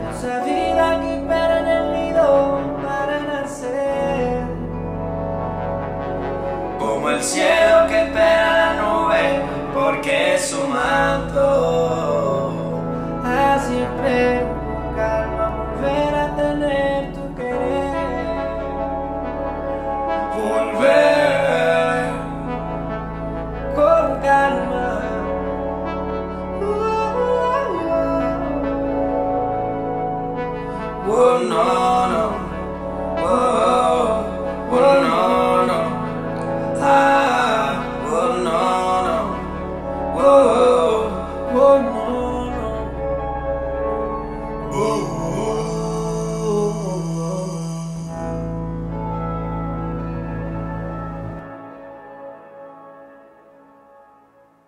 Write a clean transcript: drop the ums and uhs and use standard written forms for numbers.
Esa vida que espera en el nido para nacer, como el cielo que espera la nube porque es su manto.